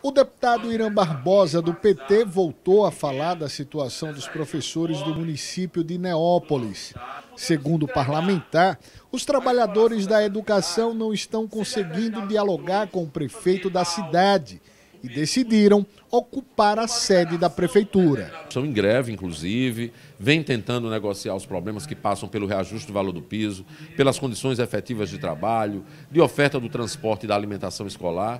O deputado Irã Barbosa, do PT, voltou a falar da situação dos professores do município de Neópolis. Segundo o parlamentar, os trabalhadores da educação não estão conseguindo dialogar com o prefeito da cidade e decidiram ocupar a sede da prefeitura. Estão em greve, inclusive, vem tentando negociar os problemas que passam pelo reajuste do valor do piso, pelas condições efetivas de trabalho, de oferta do transporte e da alimentação escolar.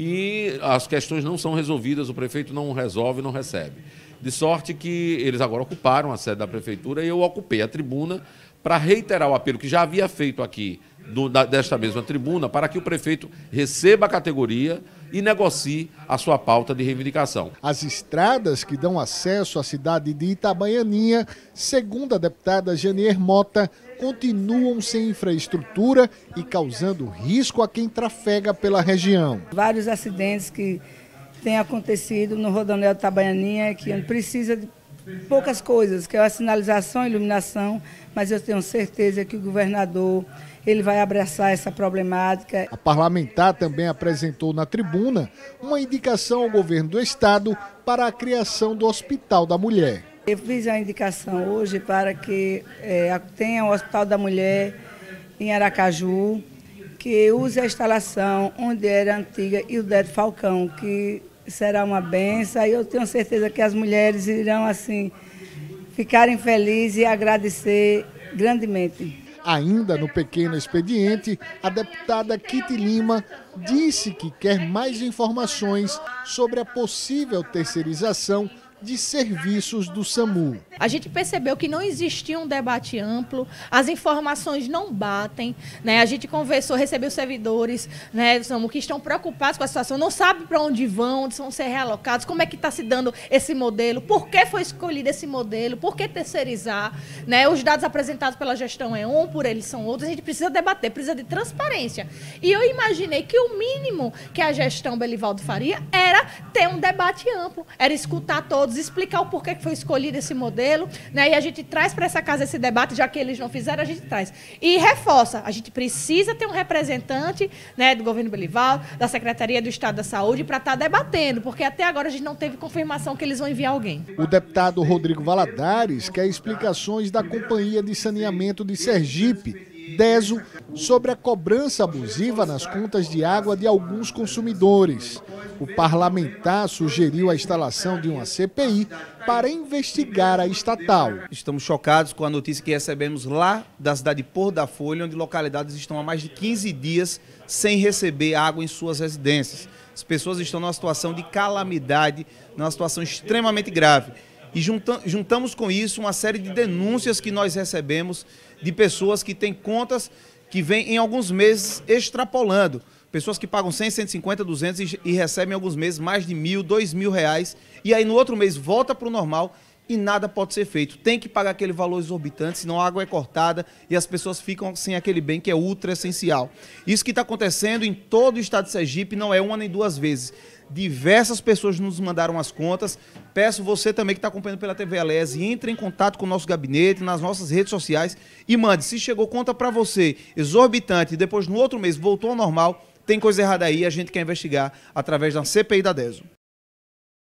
E as questões não são resolvidas, o prefeito não resolve, não recebe. De sorte que eles agora ocuparam a sede da prefeitura e eu ocupei a tribuna para reiterar o apelo que já havia feito aqui desta mesma tribuna para que o prefeito receba a categoria e negocie a sua pauta de reivindicação. As estradas que dão acesso à cidade de Itabaianinha, segundo a deputada Janier Mota, continuam sem infraestrutura e causando risco a quem trafega pela região. Vários acidentes que têm acontecido no Rodoanel de Itabaianinha, que precisa de poucas coisas, que é a sinalização e iluminação, mas eu tenho certeza que o governador ele vai abraçar essa problemática. A parlamentar também apresentou na tribuna uma indicação ao governo do estado para a criação do Hospital da Mulher. Eu fiz a indicação hoje para que tenha o Hospital da Mulher em Aracaju, que use a instalação onde era antiga e o Dedo Falcão, que será uma benção, e eu tenho certeza que as mulheres irão assim ficarem felizes e agradecer grandemente. Ainda no pequeno expediente, a deputada Kitty Lima disse que quer mais informações sobre a possível terceirização de serviços do SAMU. A gente percebeu que não existia um debate amplo, as informações não batem, né? A gente conversou, recebeu servidores, né, do SAMU que estão preocupados com a situação, não sabem para onde vão ser realocados, como é que está se dando esse modelo, por que foi escolhido esse modelo, por que terceirizar, né? Os dados apresentados pela gestão é um, por eles são outros, a gente precisa debater, precisa de transparência. E eu imaginei que o mínimo que a gestão Belivaldo faria era ter um debate amplo, era escutar todos, explicar o porquê que foi escolhido esse modelo, né? E a gente traz para essa casa esse debate, já que eles não fizeram, a gente traz. E reforça, a gente precisa ter um representante, né, do governo Belivaldo, da Secretaria do Estado da Saúde, para estar debatendo, porque até agora a gente não teve confirmação que eles vão enviar alguém. O deputado Rodrigo Valadares quer explicações da Companhia de Saneamento de Sergipe, DESO, sobre a cobrança abusiva nas contas de água de alguns consumidores. O parlamentar sugeriu a instalação de uma CPI para investigar a estatal. Estamos chocados com a notícia que recebemos lá da cidade de Porto da Folha, onde localidades estão há mais de 15 dias sem receber água em suas residências. As pessoas estão numa situação de calamidade, numa situação extremamente grave. E juntamos com isso uma série de denúncias que nós recebemos de pessoas que têm contas que vêm em alguns meses extrapolando. Pessoas que pagam 100, 150, 200 e recebem em alguns meses mais de R$1.000, R$2.000. E aí no outro mês volta para o normal e nada pode ser feito. Tem que pagar aquele valor exorbitante, senão a água é cortada e as pessoas ficam sem aquele bem que é ultra essencial. Isso que está acontecendo em todo o estado de Sergipe não é uma nem duas vezes. Diversas pessoas nos mandaram as contas. Peço você também que está acompanhando pela TV Alese, entre em contato com o nosso gabinete, nas nossas redes sociais e mande. Se chegou conta para você exorbitante e depois no outro mês voltou ao normal, tem coisa errada aí, a gente quer investigar através da CPI da DESO.